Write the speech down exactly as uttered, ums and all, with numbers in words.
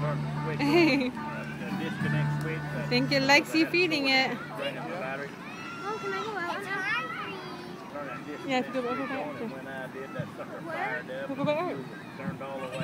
I think it likes you feeding it. Mom, can I go out now? Yeah, if you go over back. When I did that sucker fired up, Go back. turned all the way.